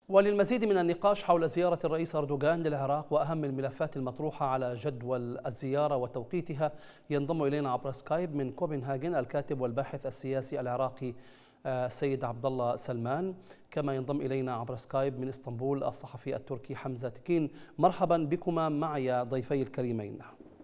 وللمزيد من النقاش حول زيارة الرئيس أردوغان للعراق وأهم الملفات المطروحة على جدول الزيارة وتوقيتها، ينضم إلينا عبر سكايب من كوبنهاجن الكاتب والباحث السياسي العراقي السيد عبد الله سلمان، كما ينضم إلينا عبر سكايب من اسطنبول الصحفي التركي حمزة تكين. مرحبا بكما معي ضيفي الكريمين.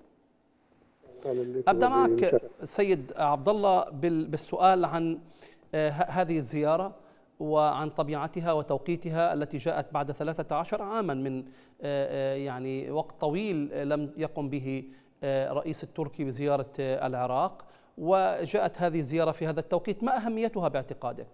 أبدأ معك سيد عبد الله بالسؤال عن هذه الزيارة وعن طبيعتها وتوقيتها التي جاءت بعد 13 عاما من يعني وقت طويل لم يقم به رئيس التركي بزيارة العراق، وجاءت هذه الزيارة في هذا التوقيت. ما أهميتها باعتقادك؟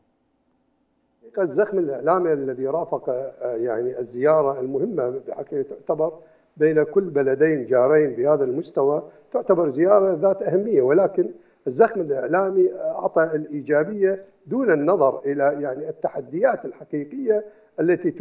الزخم الإعلامي الذي رافق يعني الزيارة المهمة بحقيقة تعتبر بين كل بلدين جارين بهذا المستوى، تعتبر زيارة ذات أهمية، ولكن الزخم الإعلامي أعطى الإيجابية دون النظر إلى يعني التحديات الحقيقية التي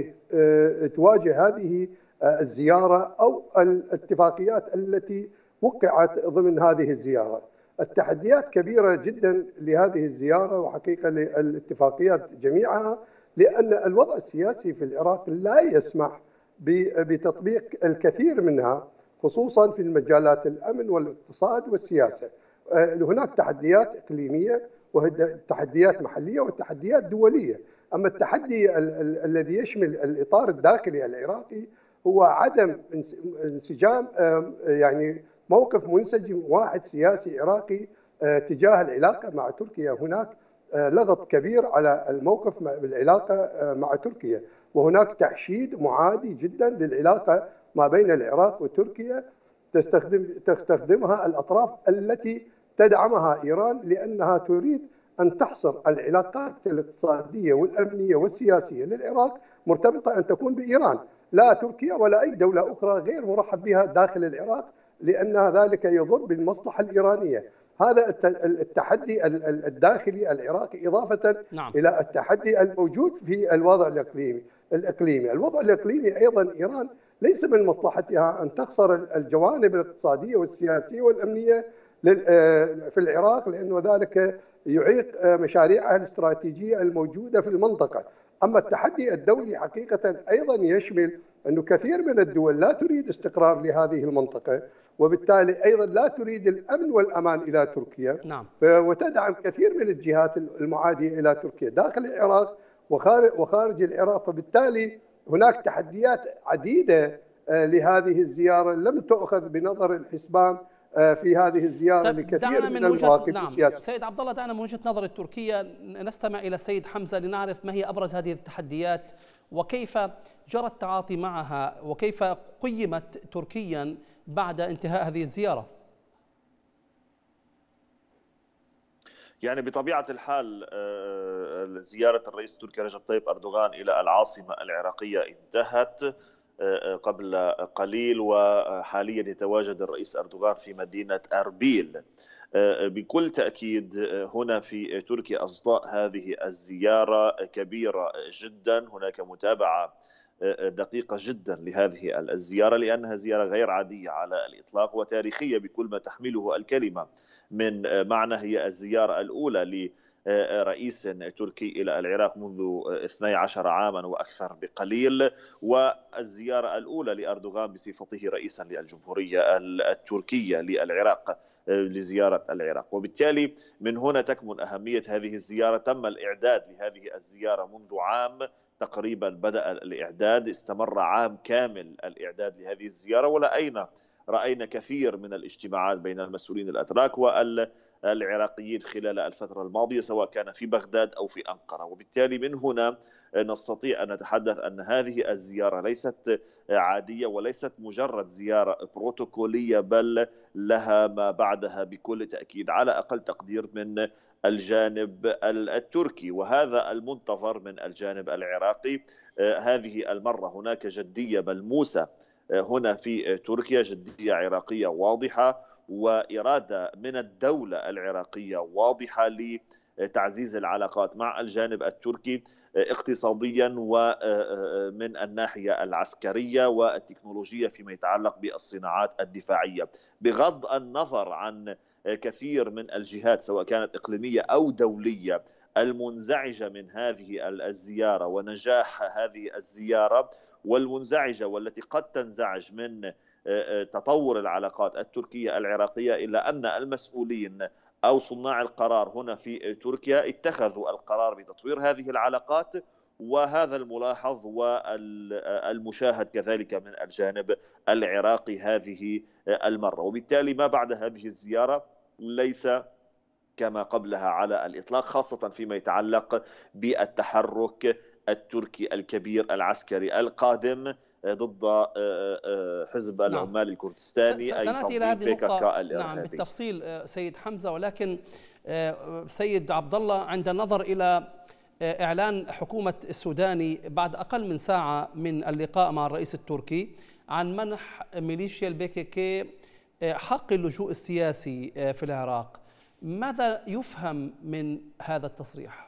تواجه هذه الزيارة أو الاتفاقيات التي وقعت ضمن هذه الزيارة. التحديات كبيرة جدا لهذه الزيارة وحقيقة للاتفاقيات جميعها، لأن الوضع السياسي في العراق لا يسمح بتطبيق الكثير منها، خصوصا في المجالات الأمن والاقتصاد والسياسة. هناك تحديات إقليمية وتحديات محلية وتحديات دولية. أما التحدي الذي يشمل الإطار الداخلي العراقي هو عدم انسجام، يعني موقف منسجم واحد سياسي عراقي تجاه العلاقة مع تركيا. هناك لغط كبير على الموقف بالعلاقة مع تركيا، وهناك تحشيد معادي جدا للعلاقة ما بين العراق وتركيا تستخدمها الأطراف التي تدعمها إيران، لأنها تريد أن تحصر العلاقات الاقتصادية والأمنية والسياسية للعراق مرتبطة أن تكون بإيران، لا تركيا ولا أي دولة أخرى غير مرحب بها داخل العراق، لأن ذلك يضر بالمصلحة الإيرانية. هذا التحدي الداخلي العراقي إضافة إلى التحدي الموجود في الوضع الإقليمي. الوضع الإقليمي أيضا إيران ليس من مصلحتها أن تخسر الجوانب الاقتصادية والسياسية والأمنية في العراق، لأنه ذلك يعيق مشاريعها الاستراتيجية الموجودة في المنطقة. أما التحدي الدولي حقيقة أيضا يشمل أنه كثير من الدول لا تريد استقرار لهذه المنطقة، وبالتالي أيضا لا تريد الأمن والأمان إلى تركيا، وتدعم كثير من الجهات المعادية إلى تركيا داخل العراق وخارج العراق. فبالتالي هناك تحديات عديدة لهذه الزيارة لم تؤخذ بنظر الحسبان في هذه الزيارة لكثير من المواقف السياسية. سيد عبد الله، دعنا من وجهة نظر التركية نستمع إلى السيد حمزة لنعرف ما هي أبرز هذه التحديات وكيف جرى التعاطي معها وكيف قيمت تركيا بعد انتهاء هذه الزيارة. يعني بطبيعة الحال زيارة الرئيس التركي رجب طيب أردوغان إلى العاصمة العراقية انتهت قبل قليل، وحاليا يتواجد الرئيس أردوغان في مدينة أربيل. بكل تأكيد هنا في تركيا أصداء هذه الزيارة كبيرة جدا، هناك متابعة دقيقة جدا لهذه الزيارة لأنها زيارة غير عادية على الإطلاق وتاريخية بكل ما تحمله الكلمة من معنى. هي الزيارة الأولى لرئيس تركي إلى العراق منذ 12 عاما وأكثر بقليل، والزيارة الأولى لأردوغان بصفته رئيسا للجمهورية التركية للعراق لزيارة العراق. وبالتالي من هنا تكمن أهمية هذه الزيارة. تم الإعداد لهذه الزيارة منذ عام تقريبا، بدأ الإعداد، استمر عام كامل الإعداد لهذه الزيارة، رأينا كثير من الاجتماعات بين المسؤولين الأتراك والعراقيين خلال الفترة الماضية سواء كان في بغداد أو في أنقرة. وبالتالي من هنا نستطيع أن نتحدث أن هذه الزيارة ليست عادية وليست مجرد زيارة بروتوكولية، بل لها ما بعدها بكل تأكيد على أقل تقدير من الجانب التركي، وهذا المنتظر من الجانب العراقي. هذه المرة هناك جدية ملموسة هنا في تركيا، جدية عراقية واضحة وإرادة من الدولة العراقية واضحة لتعزيز العلاقات مع الجانب التركي اقتصاديا ومن الناحية العسكرية والتكنولوجية فيما يتعلق بالصناعات الدفاعية، بغض النظر عن كثير من الجهات سواء كانت إقليمية أو دولية المنزعجة من هذه الزيارة ونجاح هذه الزيارة، والمنزعجة والتي قد تنزعج من تطور العلاقات التركية العراقية، إلا أن المسؤولين أو صناع القرار هنا في تركيا اتخذوا القرار بتطوير هذه العلاقات، وهذا الملاحظ والمشاهد كذلك من الجانب العراقي هذه المرة. وبالتالي ما بعد هذه الزيارة ليس كما قبلها على الإطلاق، خاصة فيما يتعلق بالتحرك التركي الكبير العسكري القادم ضد حزب العمال الكردستاني أي سنأتي إلى تنظيم هذه النقطة الإرهابي. بالتفصيل سيد حمزة، ولكن سيد عبد الله، عند النظر إلى إعلان حكومة السوداني بعد أقل من ساعة من اللقاء مع الرئيس التركي عن منح ميليشيا البي حق اللجوء السياسي في العراق، ماذا يفهم من هذا التصريح؟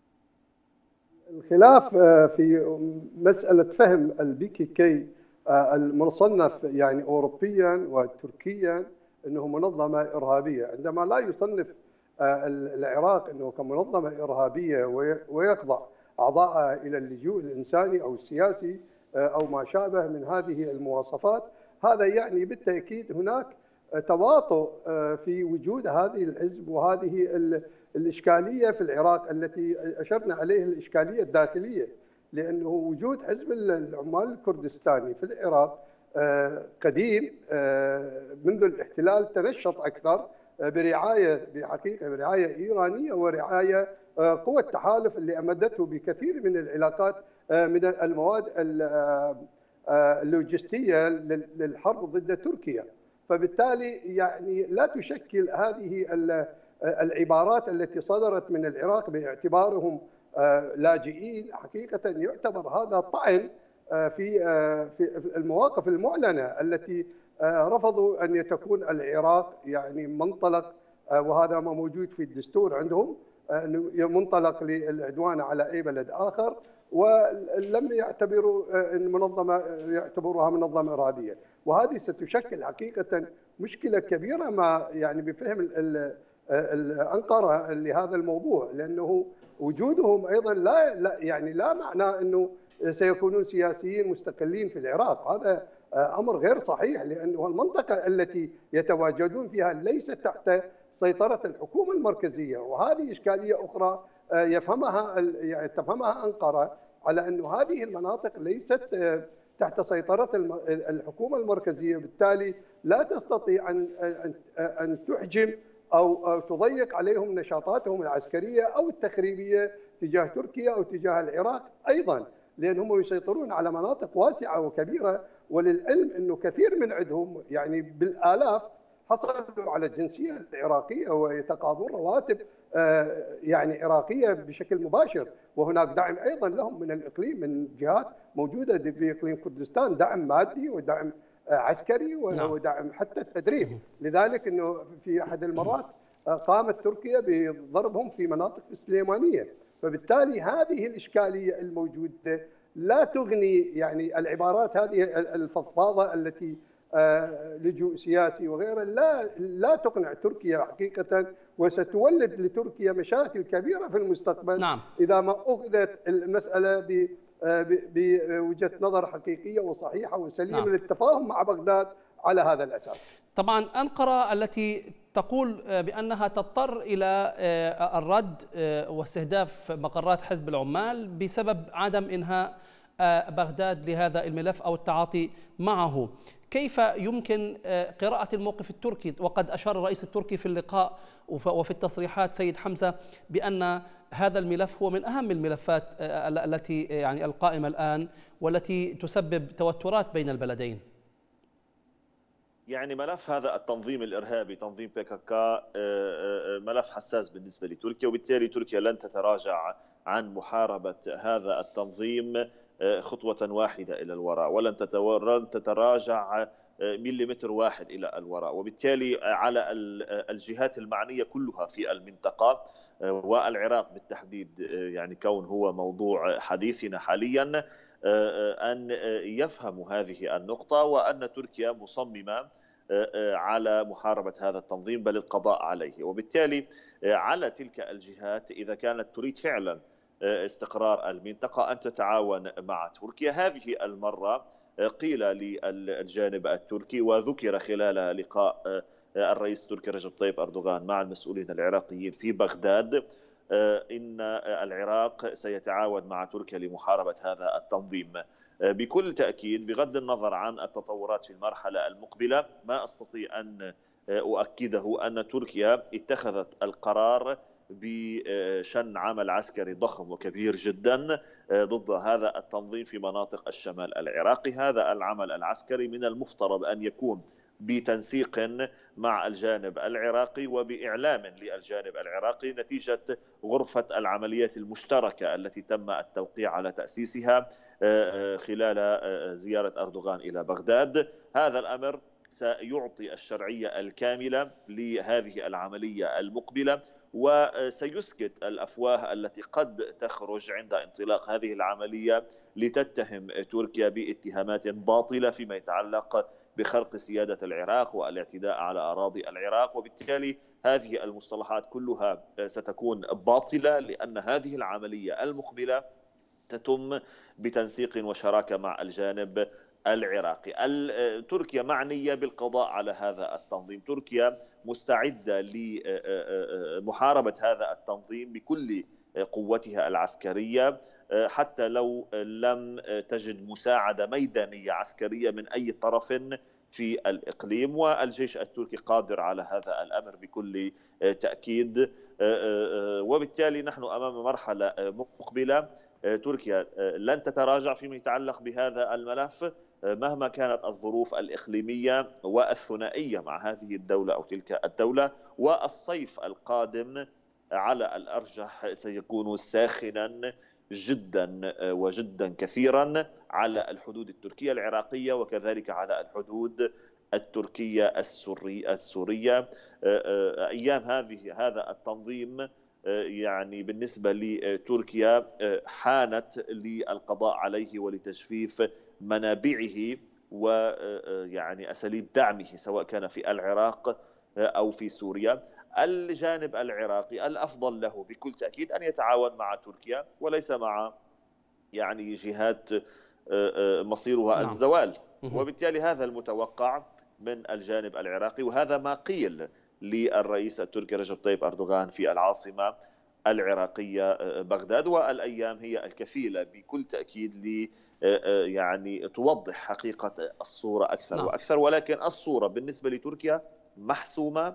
الخلاف في مسألة فهم البي المصنف يعني أوروبيا وتركيا أنه منظمة إرهابية، عندما لا يصنف العراق أنه كمنظمة إرهابية ويخضع أعضائها إلى اللجوء الإنساني أو السياسي أو ما شابه من هذه المواصفات، هذا يعني بالتأكيد هناك تواطؤ في وجود هذه الحزب وهذه الإشكالية في العراق التي أشرنا عليه، الإشكالية الداخلية، لأنه وجود حزب العمال الكردستاني في العراق قديم منذ الاحتلال تنشط أكثر برعاية بحقيقة برعاية إيرانية ورعاية قوى التحالف اللي أمدته بكثير من العلاقات من المواد اللوجستية للحرب ضد تركيا. فبالتالي يعني لا تشكل هذه العبارات التي صدرت من العراق باعتبارهم لاجئين، حقيقة يعتبر هذا طعن في المواقف المعلنة التي رفضوا أن تكون العراق يعني منطلق، وهذا ما موجود في الدستور عندهم، منطلق للعدوان على أي بلد آخر، ولم يعتبروا يعتبروها منظمة إرهابية. وهذه ستشكل حقيقة مشكلة كبيرة ما يعني بفهم أنقرة لهذا الموضوع، لأنه وجودهم أيضا لا معنى أنه سيكونون سياسيين مستقلين في العراق، هذا أمر غير صحيح، لأنه المنطقة التي يتواجدون فيها ليست تحت سيطرة الحكومة المركزية، وهذه إشكالية أخرى تفهمها أنقرة، على أن هذه المناطق ليست تحت سيطرة الحكومة المركزية، بالتالي لا تستطيع أن تحجم أو تضيق عليهم نشاطاتهم العسكرية أو التخريبية تجاه تركيا أو تجاه العراق أيضا، لأنهم يسيطرون على مناطق واسعة وكبيرة. وللعلم أنه كثير من عندهم يعني بالآلاف حصلوا على الجنسية العراقية ويتقاضون رواتب يعني عراقية بشكل مباشر، وهناك دعم أيضا لهم من الإقليم من جهات موجودة في إقليم كردستان، دعم مادي ودعم عسكري ودعم حتى التدريب. لذلك أنه في أحد المرات قامت تركيا بضربهم في مناطق السليمانية، فبالتالي هذه الإشكالية الموجودة لا تغني يعني العبارات هذه الفضفاضة التي لجوء سياسي وغيره لا تقنع تركيا حقيقة، وستولد لتركيا مشاكل كبيرة في المستقبل إذا ما أخذت المسألة بوجهة نظر حقيقية وصحيحة وسليمة للتفاهم مع بغداد على هذا الأساس. طبعا أنقرة التي تقول بأنها تضطر إلى الرد واستهداف مقرات حزب العمال بسبب عدم إنهاء بغداد لهذا الملف أو التعاطي معه، كيف يمكن قراءة الموقف التركي؟ وقد أشار الرئيس التركي في اللقاء وفي التصريحات سيد حمزة بأن هذا الملف هو من أهم الملفات التي يعني القائمة الآن والتي تسبب توترات بين البلدين. يعني ملف هذا التنظيم الإرهابي تنظيم PKK ملف حساس بالنسبة لتركيا، وبالتالي تركيا لن تتراجع عن محاربة هذا التنظيم خطوة واحدة إلى الوراء، ولن تتراجع مليمتر واحد إلى الوراء. وبالتالي على الجهات المعنية كلها في المنطقة والعراق بالتحديد، يعني كون هو موضوع حديثنا حاليا، أن يفهموا هذه النقطة، وأن تركيا مصممة على محاربة هذا التنظيم بل القضاء عليه. وبالتالي على تلك الجهات إذا كانت تريد فعلا استقرار المنطقة أن تتعاون مع تركيا. هذه المرة قيل للجانب التركي وذكر خلال لقاء الرئيس التركي رجب طيب أردوغان مع المسؤولين العراقيين في بغداد إن العراق سيتعاون مع تركيا لمحاربة هذا التنظيم. بكل تأكيد بغض النظر عن التطورات في المرحلة المقبلة ما أستطيع أن أؤكده أن تركيا اتخذت القرار بشن عمل عسكري ضخم وكبير جدا ضد هذا التنظيم في مناطق الشمال العراقي. هذا العمل العسكري من المفترض أن يكون بتنسيق مع الجانب العراقي وبإعلام للجانب العراقي نتيجة غرفة العمليات المشتركة التي تم التوقيع على تأسيسها خلال زيارة أردوغان إلى بغداد. هذا الأمر سيعطي الشرعية الكاملة لهذه العملية المقبلة وسيسكت الأفواه التي قد تخرج عند انطلاق هذه العملية لتتهم تركيا باتهامات باطلة فيما يتعلق بخرق سيادة العراق والاعتداء على أراضي العراق. وبالتالي هذه المصطلحات كلها ستكون باطلة لأن هذه العملية المقبلة تتم بتنسيق وشراكة مع الجانب العراقي. تركيا معنية بالقضاء على هذا التنظيم. تركيا مستعدة لمحاربة هذا التنظيم بكل قوتها العسكرية حتى لو لم تجد مساعدة ميدانية عسكرية من أي طرف في الإقليم، والجيش التركي قادر على هذا الأمر بكل تأكيد. وبالتالي نحن أمام مرحلة مقبلة تركيا لن تتراجع فيما يتعلق بهذا الملف مهما كانت الظروف الإقليمية والثنائية مع هذه الدولة أو تلك الدولة. والصيف القادم على الأرجح سيكون ساخنا جدا وجدا كثيرا على الحدود التركية العراقية وكذلك على الحدود التركية السورية. أيام هذا التنظيم يعني بالنسبة لتركيا حانت للقضاء عليه ولتجفيف منابعه ويعني أساليب دعمه سواء كان في العراق أو في سوريا. الجانب العراقي الأفضل له بكل تأكيد أن يتعاون مع تركيا وليس مع يعني جهات مصيرها الزوال. وبالتالي هذا المتوقع من الجانب العراقي وهذا ما قيل للرئيس التركي رجب طيب أردوغان في العاصمة العراقية بغداد. والأيام هي الكفيلة بكل تأكيد يعني توضح حقيقة الصورة أكثر وأكثر. ولكن الصورة بالنسبة لتركيا محسومة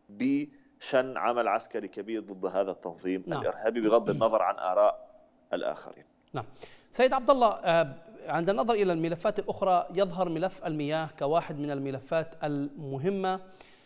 بشن عمل عسكري كبير ضد هذا التنظيم الإرهابي بغض النظر عن آراء الآخرين. نعم سيد عبد الله، عند النظر إلى الملفات الأخرى يظهر ملف المياه كواحد من الملفات المهمة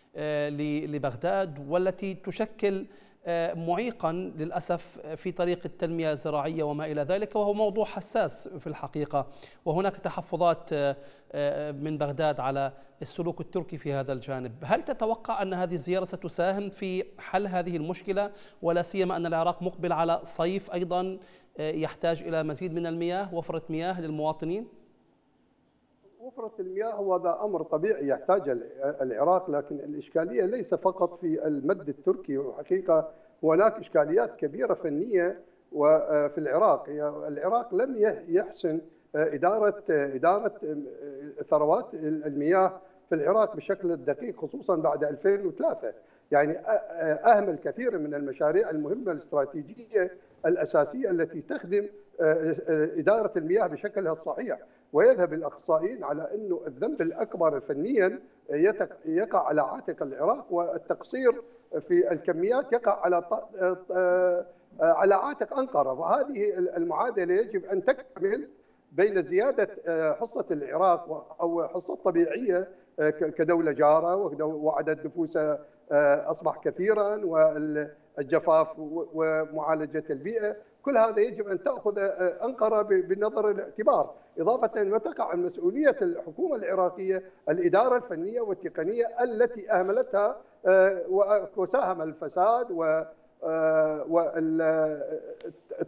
لبغداد والتي تشكل معيقا للأسف في طريق التنمية الزراعية وما إلى ذلك، وهو موضوع حساس في الحقيقة، وهناك تحفظات من بغداد على السلوك التركي في هذا الجانب. هل تتوقع أن هذه الزيارة ستساهم في حل هذه المشكلة، ولا سيما أن العراق مقبل على صيف أيضا يحتاج إلى مزيد من المياه، وفرة مياه للمواطنين؟ وفرة المياه هو هذا أمر طبيعي يحتاج العراق، لكن الإشكالية ليس فقط في المد التركي، وحقيقة هناك إشكاليات كبيرة فنية وفي العراق لم يحسن إدارة ثروات المياه في العراق بشكل دقيق خصوصا بعد 2003. يعني أهمل كثير من المشاريع المهمة الاستراتيجية الأساسية التي تخدم إدارة المياه بشكلها الصحيح. ويذهب الأخصائيين على أنه الذنب الأكبر فنيا يقع على عاتق العراق، والتقصير في الكميات يقع على عاتق أنقرة. وهذه المعادلة يجب أن تكمل بين زيادة حصة العراق أو حصة طبيعية كدولة جارة وعدد نفوسها أصبح كثيرا والجفاف ومعالجة البيئة، كل هذا يجب أن تأخذ أنقرة بنظر الاعتبار، إضافة وتقع مسؤولية الحكومة العراقية الإدارة الفنية والتقنية التي أهملتها وساهم الفساد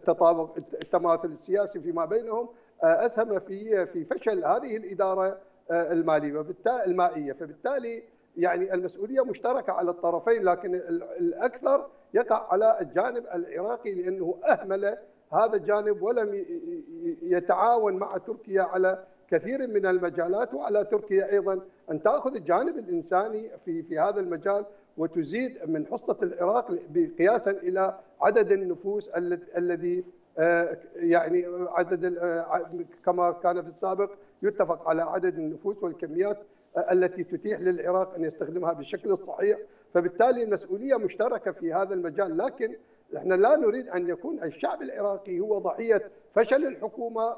والتماثل السياسي فيما بينهم أسهم في فشل هذه الإدارة المالية وبالتالي المائية، فبالتالي يعني المسؤولية مشتركة على الطرفين، لكن الأكثر يقع على الجانب العراقي لأنه أهمل هذا الجانب ولم يتعاون مع تركيا على كثير من المجالات، وعلى تركيا أيضا أن تأخذ الجانب الإنساني في هذا المجال وتزيد من حصة العراق قياسا إلى عدد النفوس الذي يعني عدد كما كان في السابق يتفق على عدد النفوس والكميات التي تتيح للعراق أن يستخدمها بالشكل الصحيح. فبالتالي المسؤولية مشتركة في هذا المجال، لكن نحن لا نريد أن يكون الشعب العراقي هو ضحية فشل الحكومة،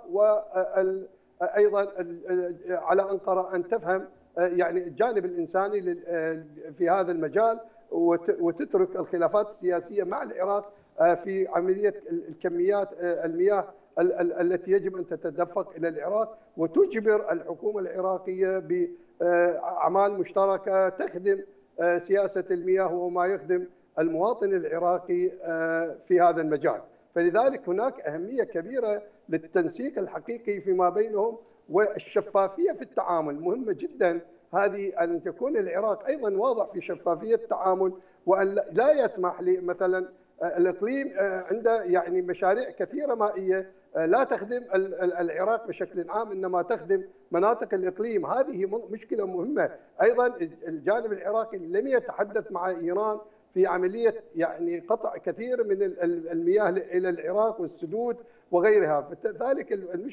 وأيضا على أنقرة أن تفهم يعني الجانب الإنساني في هذا المجال وتترك الخلافات السياسية مع العراق في عملية الكميات المياه التي يجب أن تتدفق إلى العراق، وتجبر الحكومة العراقية بأعمال مشتركة تخدم سياسة المياه وما يخدم المواطن العراقي في هذا المجال. فلذلك هناك أهمية كبيرة للتنسيق الحقيقي فيما بينهم، والشفافية في التعامل مهمة جدا. هذه أن تكون العراق أيضا واضح في شفافية التعامل، وأن لا يسمح مثلا الإقليم عنده يعني مشاريع كثيرة مائية لا تخدم العراق بشكل عام، إنما تخدم مناطق الإقليم. هذه مشكلة مهمة. أيضا الجانب العراقي لم يتحدث مع إيران في عملية يعني قطع كثير من المياه إلى العراق والسدود وغيرها. فذلك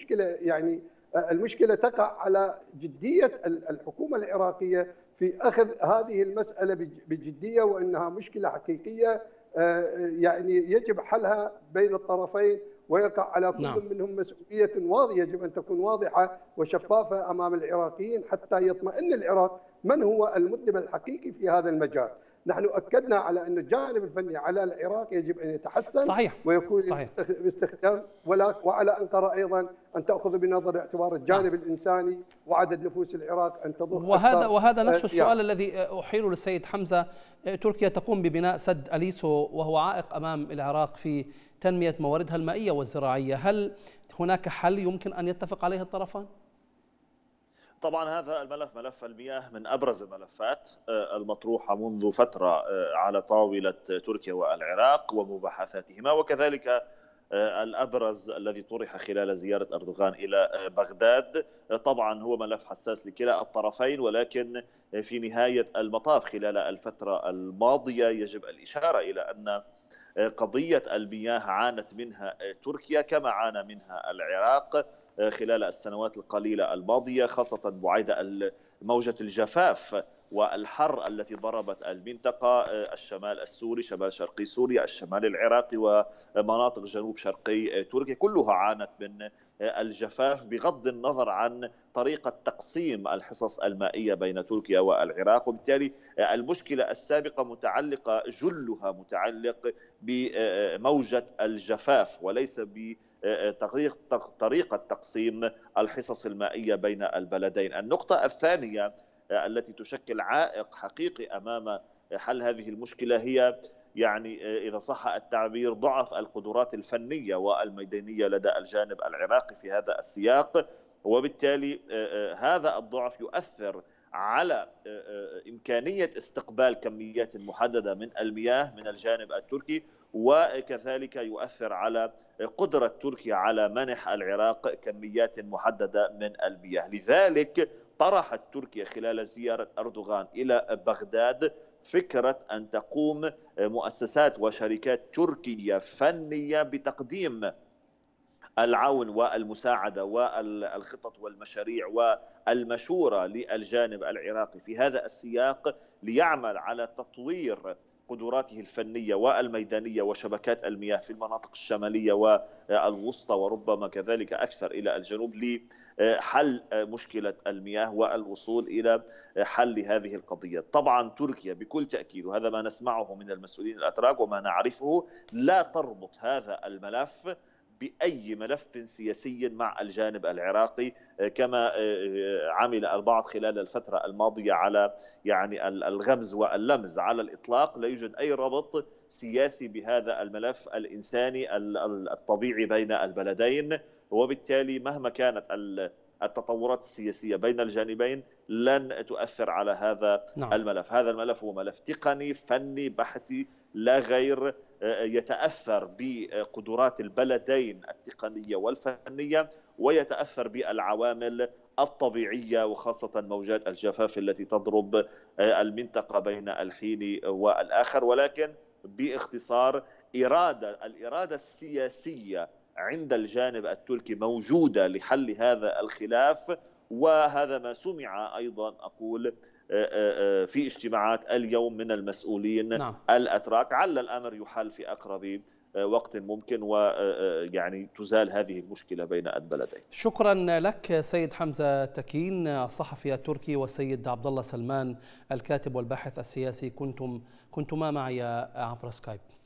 المشكلة تقع على جدية الحكومة العراقية في أخذ هذه المسألة بجدية، وأنها مشكلة حقيقية يعني يجب حلها بين الطرفين، ويقع على كل منهم مسؤولية واضحة يجب أن تكون واضحة وشفافة أمام العراقيين حتى يطمئن العراق من هو المذنب الحقيقي في هذا المجال. نحن أكدنا على أن الجانب الفني على العراق يجب أن يتحسن صحيح. ويكون باستخدام، وعلى أنقرة أيضا أن تأخذ بنظر الاعتبار الجانب الإنساني وعدد نفوس العراق أن تضخ. وهذا نفس السؤال الذي أحيله للسيد حمزة. تركيا تقوم ببناء سد أليسو وهو عائق أمام العراق في تنمية مواردها المائية والزراعية. هل هناك حل يمكن أن يتفق عليه الطرفان؟ طبعا هذا الملف، ملف المياه، من أبرز الملفات المطروحة منذ فترة على طاولة تركيا والعراق ومباحثاتهما، وكذلك الأبرز الذي طرح خلال زيارة أردوغان إلى بغداد. طبعا هو ملف حساس لكلا الطرفين، ولكن في نهاية المطاف خلال الفترة الماضية يجب الإشارة إلى أن قضية المياه عانت منها تركيا كما عانى منها العراق خلال السنوات القليلة الماضية، خاصة بعد موجة الجفاف والحر التي ضربت المنطقة، الشمال السوري، شمال شرقي سوريا، الشمال العراقي، ومناطق جنوب شرقي تركيا، كلها عانت من الجفاف بغض النظر عن طريقة تقسيم الحصص المائية بين تركيا والعراق. وبالتالي المشكلة السابقة متعلقة جلها متعلق بموجة الجفاف وليس بطريقة تقسيم الحصص المائية بين البلدين. النقطة الثانية التي تشكل عائق حقيقي أمام حل هذه المشكلة هي يعني إذا صح التعبير ضعف القدرات الفنية والميدانية لدى الجانب العراقي في هذا السياق، وبالتالي هذا الضعف يؤثر على إمكانية استقبال كميات محددة من المياه من الجانب التركي، وكذلك يؤثر على قدرة تركيا على منح العراق كميات محددة من المياه. لذلك طرحت تركيا خلال زيارة أردوغان إلى بغداد فكرة أن تقوم مؤسسات وشركات تركية فنية بتقديم العون والمساعدة والخطط والمشاريع والمشورة للجانب العراقي في هذا السياق، ليعمل على تطوير قدراته الفنية والميدانية وشبكات المياه في المناطق الشمالية والوسطى، وربما كذلك أكثر إلى الجنوب، لحل مشكلة المياه والوصول إلى حل هذه القضية. طبعا تركيا بكل تأكيد، وهذا ما نسمعه من المسؤولين الأتراك وما نعرفه، لا تربط هذا الملف بأي ملف سياسي مع الجانب العراقي كما عمل البعض خلال الفترة الماضية على يعني الغمز واللمز. على الإطلاق لا يوجد أي ربط سياسي بهذا الملف الإنساني الطبيعي بين البلدين، وبالتالي مهما كانت التطورات السياسية بين الجانبين لن تؤثر على هذا الملف. هذا الملف هو ملف تقني فني بحثي لا غير، يتأثر بقدرات البلدين التقنية والفنية، ويتأثر بالعوامل الطبيعية وخاصة موجات الجفاف التي تضرب المنطقة بين الحين والآخر. ولكن باختصار الإرادة السياسية عند الجانب التركي موجودة لحل هذا الخلاف، وهذا ما سمع أيضا أقول في اجتماعات اليوم من المسؤولين الأتراك. عل الأمر يحل في أقرب وقت ممكن، ويعني تزال هذه المشكلة بين البلدين. شكرا لك سيد حمزة تكين الصحفي التركي، والسيد عبد الله سلمان الكاتب والباحث السياسي، كنتما معي عبر سكايب.